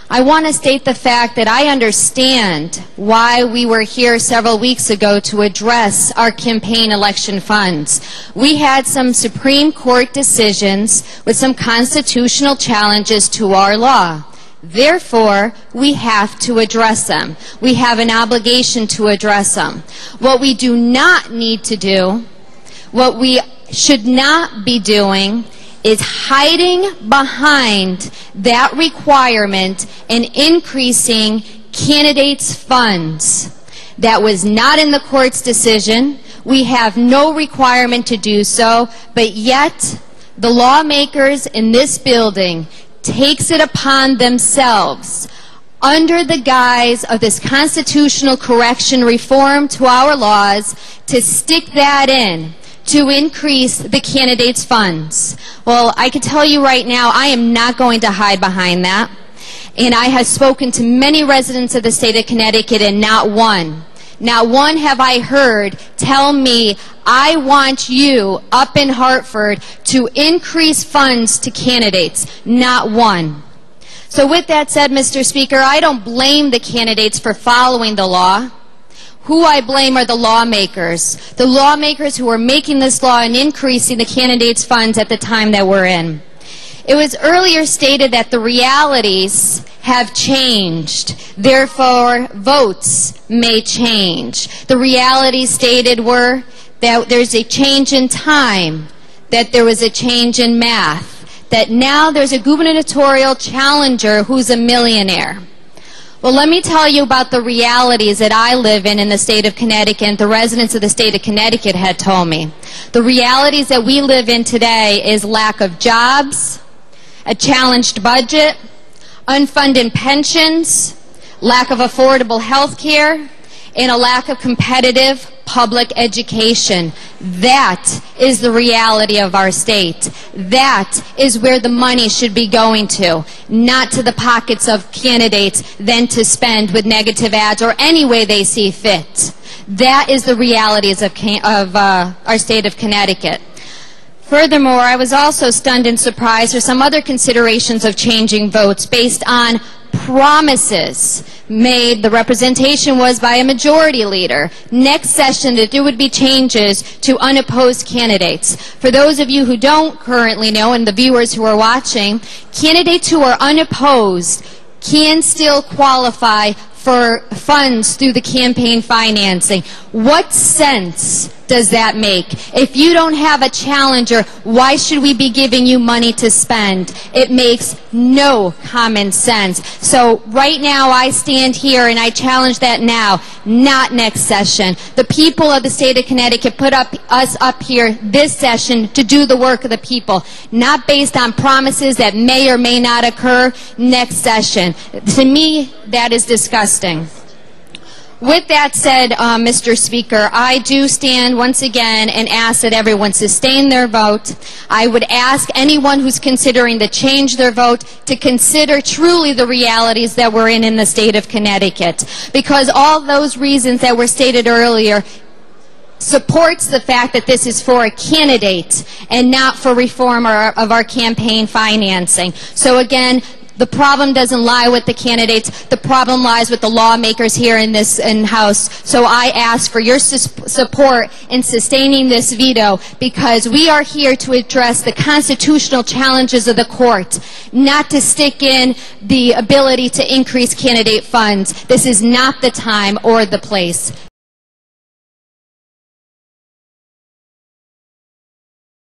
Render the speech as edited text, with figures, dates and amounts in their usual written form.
I want to state the fact that I understand why we were here several weeks ago to address our campaign election funds. We had some Supreme Court decisions with some constitutional challenges to our law. Therefore, we have to address them. We have an obligation to address them. What we do not need to do, what we should not be doing, is hiding behind that requirement and increasing candidates' funds. That was not in the court's decision. We have no requirement to do so, but yet the lawmakers in this building takes it upon themselves, under the guise of this constitutional correction reform to our laws, to stick that in, to increase the candidates' funds. Well, I can tell you right now, I am not going to hide behind that. And I have spoken to many residents of the state of Connecticut, and not one have I heard tell me, I want you up in Hartford to increase funds to candidates. Not one. So with that said, Mr. Speaker, I don't blame the candidates for following the law. Who I blame are the lawmakers who are making this law and increasing the candidates' funds at the time that we're in. It was earlier stated that the realities have changed, therefore votes may change. The realities stated were that there's a change in time, that there was a change in math, that now there's a gubernatorial challenger who's a millionaire. Well, let me tell you about the realities that I live in the state of Connecticut, and the residents of the state of Connecticut had told me. The realities that we live in today is lack of jobs, a challenged budget, unfunded pensions, lack of affordable health care, and a lack of competitive public education. That is the reality of our state. That is where the money should be going to, not to the pockets of candidates, then to spend with negative ads or any way they see fit. That is the realities of our state of Connecticut. Furthermore, I was also stunned and surprised for some other considerations of changing votes based on promises made. The representation was by a majority leader. Next session, that there would be changes to unopposed candidates. For those of you who don't currently know, and the viewers who are watching, candidates who are unopposed can still qualify for funds through the campaign financing. What sense does that make? If you don't have a challenger, why should we be giving you money to spend? It makes no common sense. So right now I stand here and I challenge that now, not next session. The people of the state of Connecticut put us up here this session to do the work of the people, not based on promises that may or may not occur next session. To me, that is disgusting. With that said, Mr. Speaker, I do stand once again and ask that everyone sustain their vote. I would ask anyone who's considering to change their vote to consider truly the realities that we're in the state of Connecticut, because all those reasons that were stated earlier supports the fact that this is for a candidate and not for reform of our campaign financing. So again, the problem doesn't lie with the candidates. The problem lies with the lawmakers here in this House. So I ask for your support in sustaining this veto, because we are here to address the constitutional challenges of the court, not to stick in the ability to increase candidate funds. This is not the time or the place.